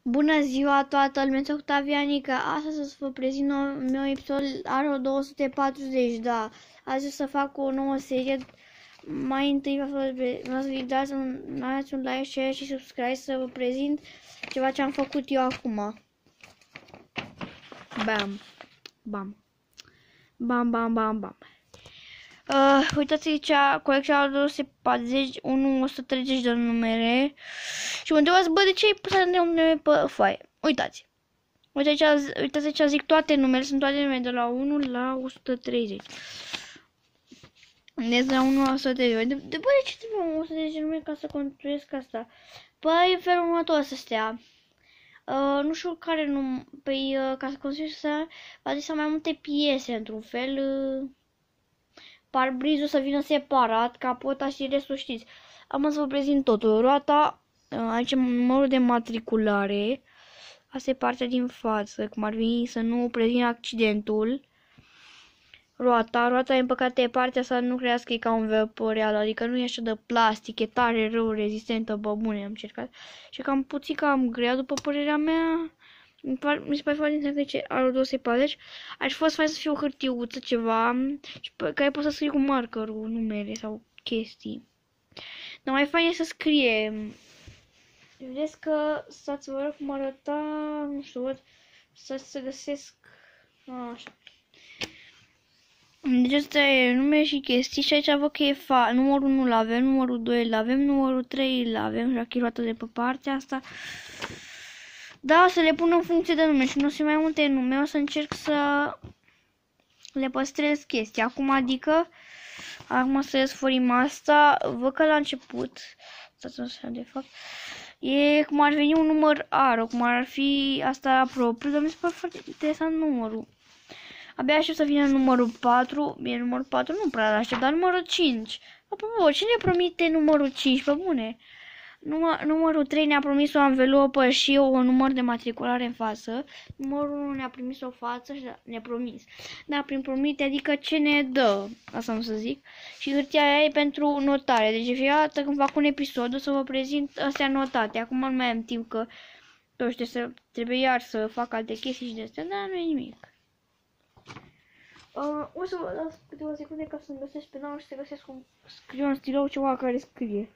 Bună ziua toată lumea, sunt Octavianică. Astăzi o să vă prezint meu episod Aro 240, da. Azi o să fac o nouă serie. Mai întâi vreau să vă dați un like, share și subscribe să vă prezint ceva ce am făcut eu acum. Bam. Bam. Bam, bam, bam, bam. Uitați aici, colecția 240, 130 de numere. Și mă întrebați, bă, de ce ai pus atâtea numere pe foaie? Uitați. Uitați aici, zic toate numerele, sunt toate numere de la 1 la 130. Deci de la 1 la 130. De ce trebuie 130 numere ca să construiesc asta? Păi, în felul următor să stea. Nu știu care nu... Păi, ca să construiesc asta, va trebui să mai multe piese, într-un fel... Parbrizul să vină separat, capota și restul știți. Am să vă prezint totul. Roata, aici numărul de matriculare. Asta e partea din față, cum ar veni să nu prezint accidentul. Roata, în păcate, e partea să nu crească, e ca un vapor real, adică nu e așa de plastic, e tare rău, rezistentă, pe bune, am încercat. Și cam grea, după părerea mea. Mi se pare foarte interesant că e Aro 240. Aș fost fain să fie o hârtiuță, ceva, care poți să scrii cu markerul numere sau chestii. Dar mai fain e să scrie. Vedeți că, stați, vă arăt cum arăta, nu știu, văd, să găsesc, așa. Deci ăsta e nume și chestii și aici văd că e numărul 1 l-avem, numărul 2 l-avem, numărul 3 l-avem și aici roată de pe partea asta. Da, să le pun în funcție de nume și nu o să mai multe nume, o să încerc să le păstrez chestii. Acum să desforim asta, văd că la început, stați așa de fapt, e cum ar veni un număr Aro, cum ar fi asta propriu, dar mi se pare foarte interesant numărul. Abia aștept să vină numărul 4, bine, numărul 4 nu prea l-aștept, dar numărul 5. Apropo, cine promite numărul 5, pe bune? Numărul 3 ne-a promis o anvelopă și un număr de matriculare în față. Numărul 1 ne-a promis o față și ne-a promis. Dar prin promite, adică ce ne dă, asta nu să zic. Și hârtia aia e pentru notare. Deci fiecare dată când fac un episod o să vă prezint astea notate. Acum nu mai am timp că trebuie iar să fac alte chestii și de astea, dar nu e nimic. O să vă las câteva secunde ca să-mi găsesc penalul și să găsesc un scriu în stilou ceva care scrie.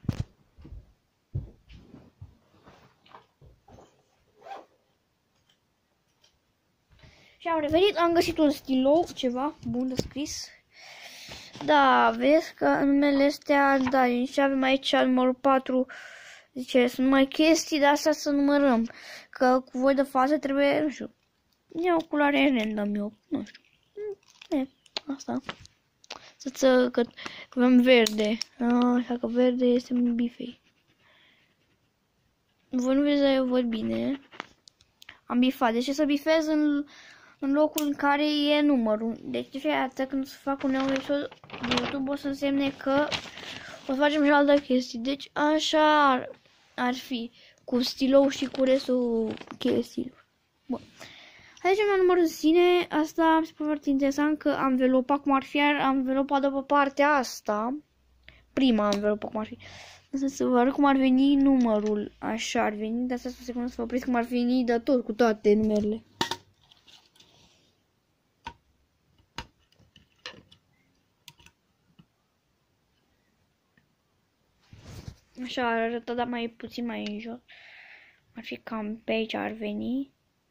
Și am revenit, am găsit un stilou, ceva bun de scris. Da, vezi că numele astea, da, și avem aici numărul 4, zice, sunt numai chestii, dar asta să numărăm. Că cu voi de față trebuie, nu știu, e o culoare random, eu, nu știu. Asta. Că avem verde. Așa că verde este un bifei. Voi nu vedeți, dar eu văd bine. Am bifat. Deci să bifez în locul în care e numărul. Deci de fiecare dată când să fac un nou episod de YouTube o să însemne că o să facem și altă chestii. Deci așa ar fi. Cu stilou și cu restul chestiilor. Bun. Aici mi-am numărul în sine, asta mi se pare foarte interesant că anvelopa, cum ar fi anvelopa de pe partea asta, prima anvelopă, cum ar fi, să vă arăt cum ar veni numărul, așa ar veni, de asta să secundă să vă opresc cum ar veni de tot, cu toate numerele. Așa ar arăta, dar mai puțin mai în jos, ar fi cam pe aici ar veni.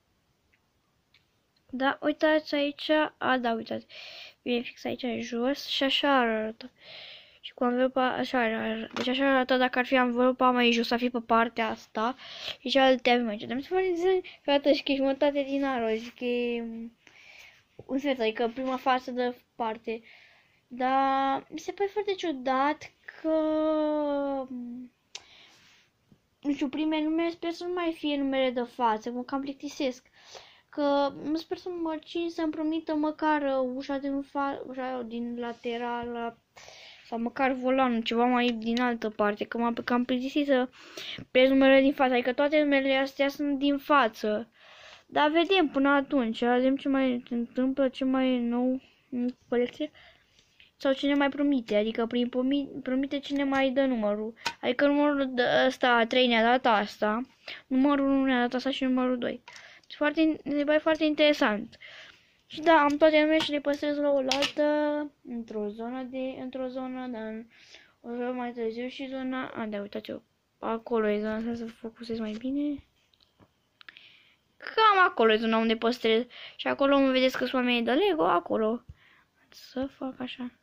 Da, uitați aici, da, uitați, vine fix aici jos și așa arată. Și cu anvelopa, așa arată, deci așa arată dacă ar fi anvelopa mai jos, ar fi pe partea asta și cealaltă avem aici. Dar mi se pare interesant că arată și că e jumătate din Aro, zic că e un sfert, adică prima față de parte. Dar mi se pare foarte ciudat că, nu știu, primele numere sper să nu mai fie numere de față, mă cam plictisesc. Că sper să mă cine să-mi promită măcar ușa din lateral sau măcar volanul, ceva mai din altă parte, că m-am cam plictisit să prez numerele din față, adică toate numerele astea sunt din față. Dar vedem până atunci, vedem ce mai se întâmplă, ce mai e nou în colecție. sau cine mai promite, adică prin promite cine mai dă numărul. Adică numărul ăsta 3 ne-a dat asta, numărul 1 ne-a dat asta și numărul 2. Se pare foarte interesant. Și da, am toate numele și le păstrez la o altă, într-o zonă, dar o să văd mai târziu și zona, da, uitați-o, acolo e zona asta, să focusez mai bine. Cam acolo e zona unde păstrez. Și acolo mă vedeți că sunt oamenii de Lego, acolo. Să fac așa.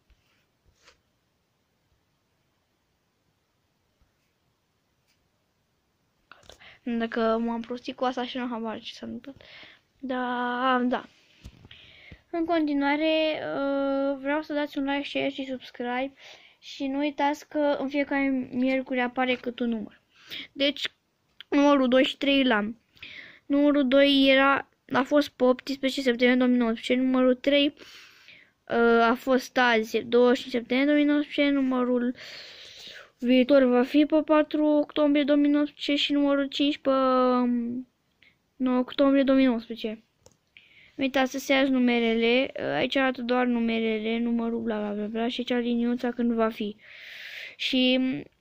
Dacă m-am prostit cu asta și nu habar ce s-a întâmplat. Da. În continuare, vreau să dați un like, share și subscribe. Și nu uitați că în fiecare miercuri apare cât un număr. Deci, numărul 2 și 3 l-am. Numărul 2 a fost pe 18 septembrie 2019. Numărul 3 a fost azi, 25 septembrie 2019. Numărul viitor va fi pe 4 octombrie 2019 și numărul 5 pe 9 octombrie 2019. Nu uitați să se iați numerele, aici arată doar numerele, numărul bla bla bla bla și aici liniuța când va fi. Și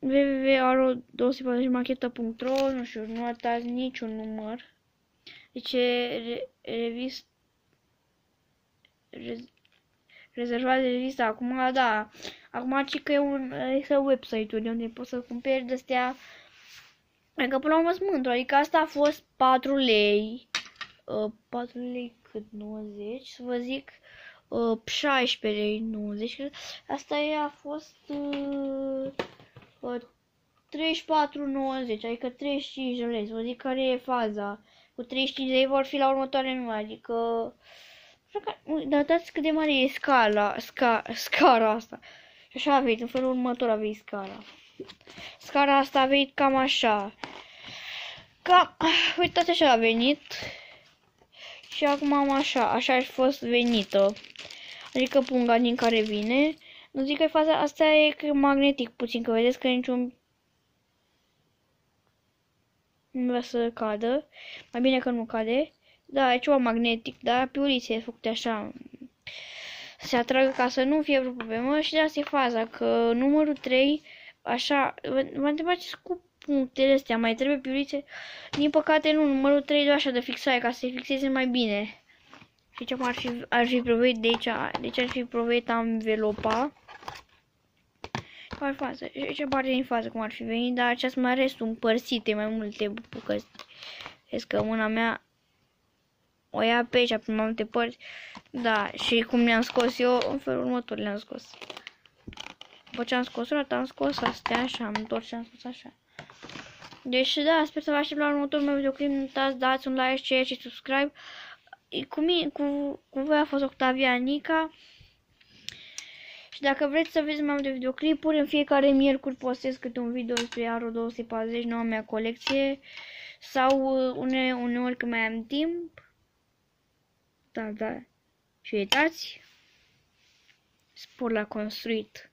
www.aro240marketă.ro, nu știu, nu atați niciun număr. Deci rezervat de revista acum, da. Acum ci că este website-ul de unde poți să cumperi de-astea. Adică până la urmă sunt mândru, adică asta a fost 4 lei. 4 lei cât 90, să vă zic 16 lei 90. Asta a fost 34,90, adică 35 de lei. Să vă zic care e faza. Cu 35 de lei vor fi la următoare numai, adică dați cât de mare e scara asta. Și așa aveți, în felul următor aveți scara. Scara asta aveți cam așa. Uitați, așa a venit. Și acum am așa a fost venită. Adică punga din care vine. Nu zic că e faza, asta e magnetic puțin, că vedeți că niciun nu vrea să cadă. Mai bine că nu cade. Da, e ceva magnetic, dar piulițe făcute așa. Se atragă ca să nu fie vreo problemă și de asta e faza, că numărul 3, așa, vă întrebați cu punctele astea, mai trebuie piulițe? Din păcate nu, numărul 3 doar așa de fixare, ca să se fixeze mai bine. Și ce ar fi provoit de aici, deci ar fi provoit învelopa. Care fază? Ce parte din fază cum ar fi venit, dar aceasta mai restul împărțite mai multe bucăți. Vezi că mâna mea o ia pe aici, pe mai multe părți. Da, și cum le-am scos eu, în felul următor le-am scos. După ce am scos roata, am scos astea așa, am întors și am scos așa. Deci da, sper să vă aștept la următorul meu videoclip. Nu uitați, dați un like, share și subscribe. Cu voi a fost Octavian Nica. Și dacă vreți să vedeți mai multe videoclipuri, în fiecare miercuri postez câte un video despre Aro 240, noua mea colecție. Sau uneori când mai am timp. Da. Și uitați, spor la construit.